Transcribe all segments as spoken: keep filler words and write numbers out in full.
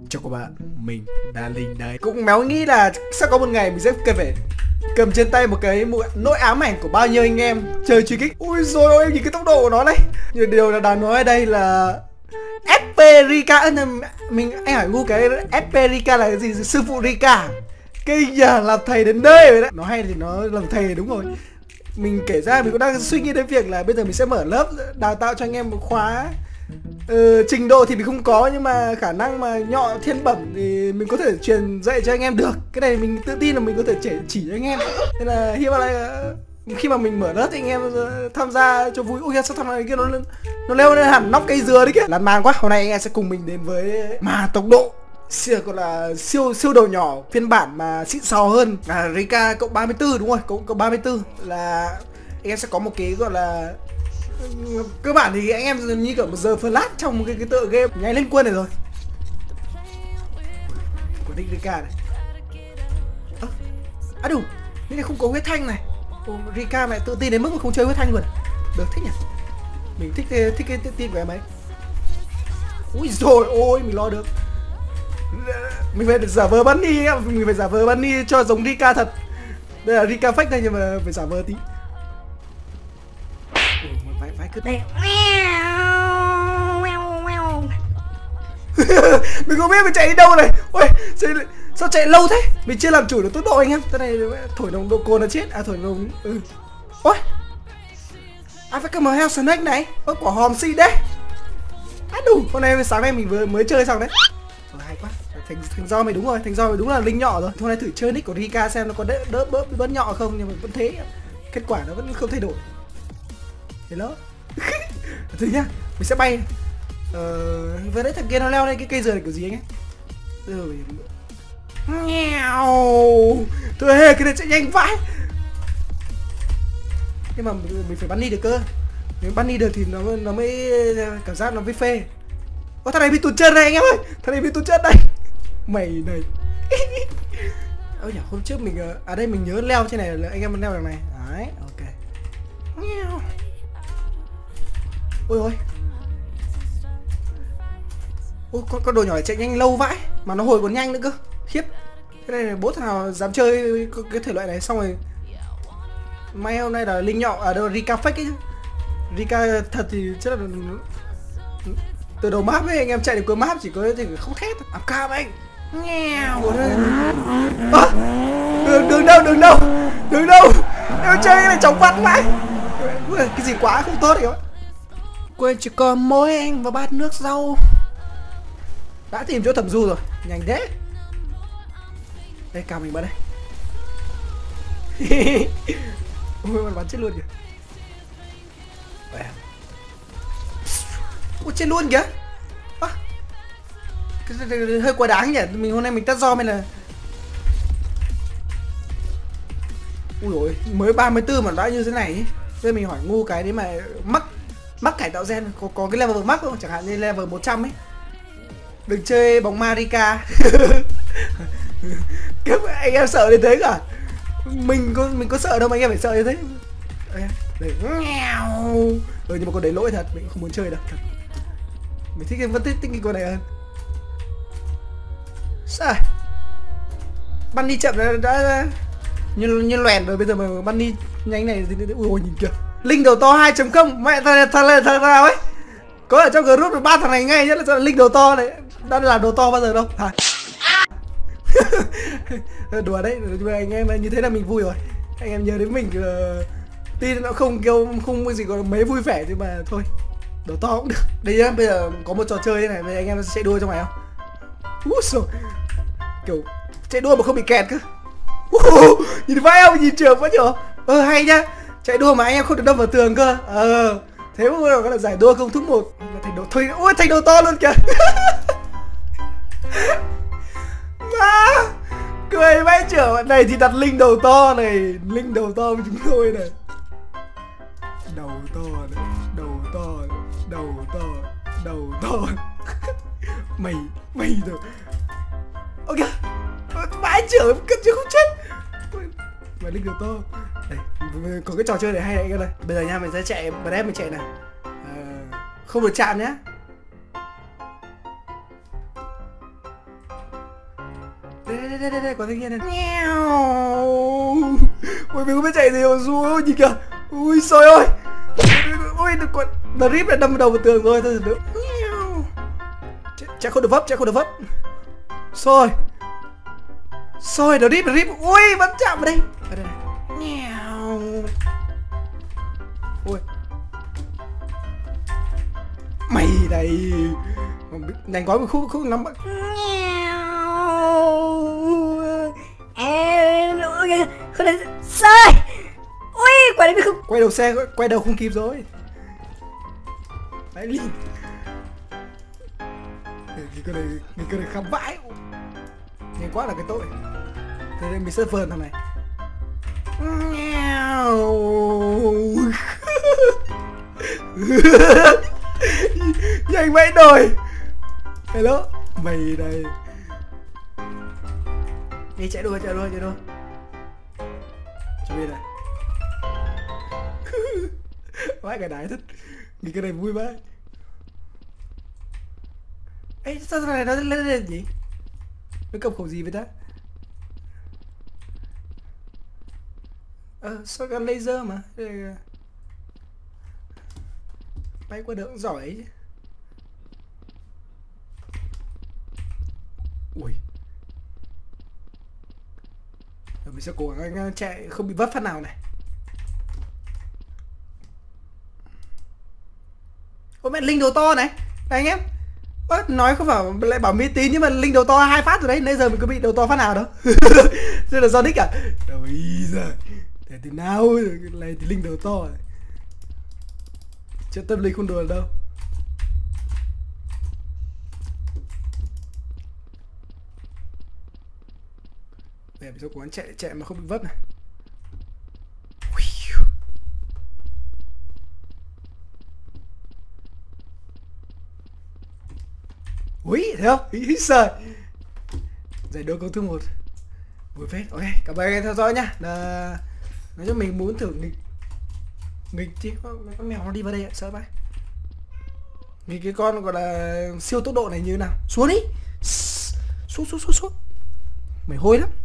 Chào các bạn, mình là Linh đây. Cũng méo nghĩ là sẽ có một ngày mình sẽ cần phải cầm trên tay một cái nỗi ám ảnh của bao nhiêu anh em chơi truy kích. Ui rồi ôi, nhìn cái tốc độ của nó này. Nhưng điều là đáng nói ở đây là ép pê Rika. Mình anh hỏi ngu cái ép pê Rika là cái gì? Sư phụ Rika. Cái giờ làm thầy đến nơi rồi đấy. Nó hay thì nó làm thầy đúng rồi. Mình kể ra mình cũng đang suy nghĩ đến việc là bây giờ mình sẽ mở lớp đào tạo cho anh em một khóa. Ừ, trình độ thì mình không có nhưng mà khả năng mà nhọ thiên bẩm thì mình có thể truyền dạy cho anh em được. Cái này mình tự tin là mình có thể chỉ, chỉ cho anh em. Nên là hy vọng là khi mà mình mở lớp thì anh em tham gia cho vui. Ui sao thằng này kia nó nó leo lên hẳn nóc cây dừa đấy kia. Lan man quá. Hôm nay anh em sẽ cùng mình đến với mà tốc độ siêu còn là siêu siêu đầu nhỏ phiên bản mà xịn sò hơn là Rika cộng ba mươi tư, đúng rồi, cộng cộng ba mươi tư là anh em sẽ có một cái gọi là cơ bản thì anh em như kiểu một giờ flash trong một cái, cái tựa game nháy lên quân này rồi. Của Nick Rika này. Ơ, à đủ, cái này không có huyết thanh này. Ồ, Rika mẹ tự tin đến mức mà không chơi huyết thanh luôn. Được, thích nhỉ? Mình thích thích cái tự tin của em ấy. Ui rồi ôi, mình lo được. Mình phải giả vờ bunny, mình phải giả vờ bunny cho giống Rika thật. Đây là Rika fake này nhưng mà phải giả vờ tí. Phải phải cứ đây. Mình không biết mình chạy đi đâu này. Ôi, sao chạy lâu thế? Mình chưa làm chủ được tốc độ anh em. Cái này thổi nồng độ cồn là chết. À thổi nồng. Ừ. Ôi. Ai phải cầm heo snake này. Ôi quả hòm xì đấy. À đủ, hôm nay sáng nay mình vừa mới chơi xong đấy. Ôi, hay quá. Thành, thành do mày đúng rồi, thành do mày đúng là linh nhọ rồi. Hôm nay thử chơi nick của Rika xem nó có đỡ đỡ bớt bớt nhọ không, nhưng mà vẫn thế. Kết quả nó vẫn không thay đổi. Hello. Thử nhá, mình sẽ bay. Ờ, vừa đấy thằng kia nó leo lên cái cây dừa này kiểu gì anh ấy. Rồi. Nghèo. Thôi hề, cái này chạy nhanh vãi. Nhưng mà mình phải bắn đi được cơ. Nếu bắn đi được thì nó nó mới cảm giác nó mới phê. Ô thằng này bị tụt chân này anh em ơi. Thằng này bị tụt chân đây. Mày này. Ôi nhỉ, hôm trước mình à đây mình nhớ leo trên này là anh em mình leo đằng này. Đấy, ok. Nghèo. Ôi ôi. Ôi con, con đồ nhỏ này chạy nhanh lâu vãi. Mà nó hồi còn nhanh nữa cơ. Khiếp. Cái này bố thằng nào dám chơi cái thể loại này. Xong rồi may hôm nay là linh nhọ. À đâu Rika fake ấy. Rika thật thì chắc là từ đầu map ấy anh em chạy được cuối map chỉ có thì không thét. Áp cam anh. Nghèo. À, đường, đường đâu đường đâu đường đâu. Em chơi cái này chóng vặt mãi. Cái gì quá không tốt kìa. Quên chỉ còn mỗi anh và bát nước rau. Đã tìm chỗ thẩm du rồi. Nhanh thế. Đây cào mình bắn đây. Ôi mà bắn chết luôn kìa. Ôi chết luôn kìa. À, hơi quá đáng nhỉ. Mình hôm nay mình test do nên là. Ui dồi, mới ba mươi tư mà đã như thế này ấy. Bây giờ mình hỏi ngu cái đấy mà mắc mắc cải tạo gen có, có cái level mắc không? Chẳng hạn như level một trăm ấy. Đừng chơi bóng Marika. Anh em sợ đến thế cả. Mình có mình có sợ đâu mà anh em phải sợ như thế. Đấy. Ừ nhưng mà con đấy lỗi thật, mình không muốn chơi đâu thật. Mình thích vẫn thích, thích cái con này hơn. Sao? Bắn đi chậm đã, đã như như loèn rồi, bây giờ mà bắn đi nhanh này thì ui ôi nhìn kìa. Linh đầu to hai chấm không. Mẹ thằng thằng thằng nào ấy. Có ở trong group được ba thằng này ngay nhất là linh đầu to này. Đã làm đồ to bao giờ đâu hả? Đùa đấy, anh em như thế là mình vui rồi. Anh em nhớ đến mình uh, tin nó không kêu không cái gì còn mấy vui vẻ nhưng mà thôi. Đồ to cũng được. Đây nhá, bây giờ có một trò chơi thế này, bây giờ anh em sẽ chạy đua trong này không? Úi xồi. Kiểu chạy đua mà không bị kẹt cơ. Uh, nhìn vai không, nhìn trường quá nhở. Ờ hay nhá. Chạy đua mà anh em không được đâm vào tường cơ. Ờ thế mà có là giải đua công thức một. Thành đồ thôi. Ui thành đồ to luôn kìa. Má cười vãi trưởng. Bạn này thì đặt linh đầu to này. Linh đầu to với chúng tôi này. Đầu to này. Đầu to này. Đầu to. Đầu to. Mày Mày rồi. Ok. Vãi trưởng cất chứ không chết. Mày linh đầu to. Đây, có cái trò chơi này hay này anh em ơi. Bây giờ nha, mình sẽ chạy, bật ép mình chạy này. À, không được chạm nhá. Đây đây đây đây, đây có thanh niên này. Ui mình không biết chạy gì mà ui nhìn kìa. Ui trời ơi. Ui được con drip đã đâm đầu vào tường rồi thôi được. Chạy không được vấp, chạy không được vấp. Rồi. Rồi drip drip. Ui vẫn chạm vào đây. Ở đây này. Ui. Mày đây. Nhanh quá mình không không nắm. Không được sai. Ui quay đây không. Quay đầu xe quay đầu không kịp rồi. Đấy liền. Cái con này cái con này khám vãi. Nhanh quá là cái tội. Thế nên mình sẽ vờn thằng này. Nhanh vãi đồi. Hello. Mày đây. Đi chạy đua chạy đua chạy đua. Chuẩn bị này. Vãi cái đái thật. Nghĩ cái này vui vãi. Ê sao này nó lên lên gì? Nó cầm khẩu gì vậy ta? Ờ sao gắn laser mà. Bay qua đường giỏi ấy chứ. Ui. Rồi mình sẽ cố gắng chạy không bị vấp phát nào này. Ôi mẹ linh đầu to này. Này anh em. Ơ, nói không phải lại bảo mê tín nhưng mà linh đầu to hai phát rồi đấy. Nãy giờ mình có bị đầu to phát nào đâu. Thế là do đích à? Rồi giời. Thế thì nào này thì linh đầu to này. Chứ tâm linh không đùa đâu. Để mình sẽ cố gắng chạy chạy mà không bị vấp này. Ui, thấy không? Ý trời. Giải đua câu thứ một. Vui phết. Ok, cảm ơn anh em theo dõi nhá. Là... nói cho mình muốn thử nghịch nghịch chứ con, con mèo nó đi vào đây sợ bãi. Nghịch cái con gọi là siêu tốc độ này như thế nào. Xuống đi. Xuống xuống xuống xuống. Mày hôi lắm.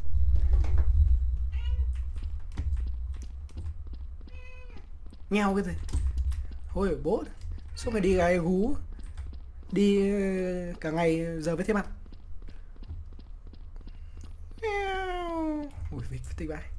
Nheo cái gì. Hôi ở bố. Suốt ngày đi gái gú. Đi cả ngày giờ với thế mặt. Ui, vịt tích bãi.